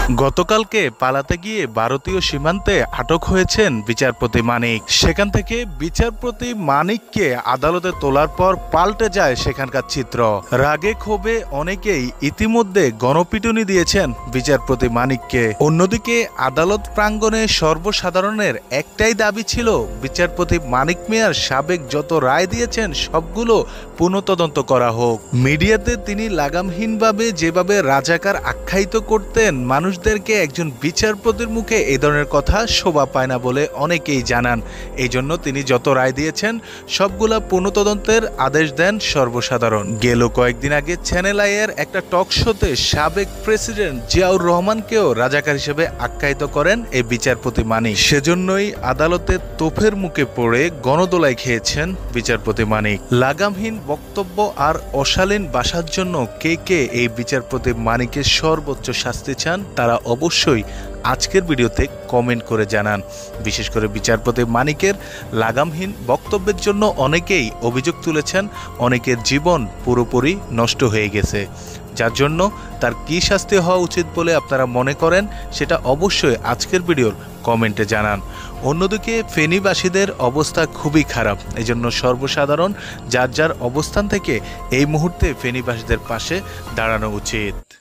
গতকালকে পালাতে গিয়ে ভারতীয় সীমান্তে আটক হয়েছেন বিচারপতি মানিক। সেখান থেকে বিচারপতি মানিককে আদালতে তোলার পর পাল্টে যায় সেখানকার চিত্র। রাগে ক্ষোভে অনেকেই ইতিমধ্যে গণপিটুনি দিয়েছেন বিচারপতি মানিককে। অন্যদিকে আদালত প্রাঙ্গণে সর্বসাধারণের একটাই দাবি ছিল, বিচারপতি মানিক মিয়ার সাবেক যত রায় দিয়েছেন সবগুলো পুনঃতদন্ত করা হোক। মিডিয়াতে তিনি লাগামহীনভাবে যেভাবে রাজাকার আখ্যায়িত করতেন, মানুষদেরকে একজন বিচারপতির মুখে এই ধরনের কথা শোভা পায় না বলে অনেকেই জানান। এই জন্য তিনি যত রায় দিয়েছেন সবগুলা পুনঃতদন্তের আদেশ দেন সর্বসাধারণ। গেল কয়েকদিন আগে চ্যানেল আইয়ের একটা টক শোতে সাবেক প্রেসিডেন্ট জিয়াউর রহমানকেও রাজাকার হিসেবে আখ্যায়িত করেন এই বিচারপতি মানিক। সেজন্যই আদালতে তোপের মুখে পড়ে গণদোলাই খেয়েছেন বিচারপতি মানিক। লাগামহীন বক্তব্য আর অশালীন ভাষার জন্য কে কে এই বিচারপতি মানিকের সর্বোচ্চ শাস্তি চান তারা অবশ্যই আজকের ভিডিওতে কমেন্ট করে জানান। বিশেষ করে বিচারপতি মানিকের লাগামহীন বক্তব্যের জন্য অনেকেই অভিযোগ তুলেছেন, অনেকের জীবন পুরোপুরি নষ্ট হয়ে গেছে। যার জন্য তার কী শাস্তি হওয়া উচিত বলে আপনারা মনে করেন সেটা অবশ্যই আজকের ভিডিওর কমেন্টে জানান। অন্যদিকে ফেনীবাসীদের অবস্থা খুবই খারাপ, এজন্য সর্বসাধারণ যার যার অবস্থান থেকে এই মুহূর্তে ফেনীবাসীদের পাশে দাঁড়ানো উচিত।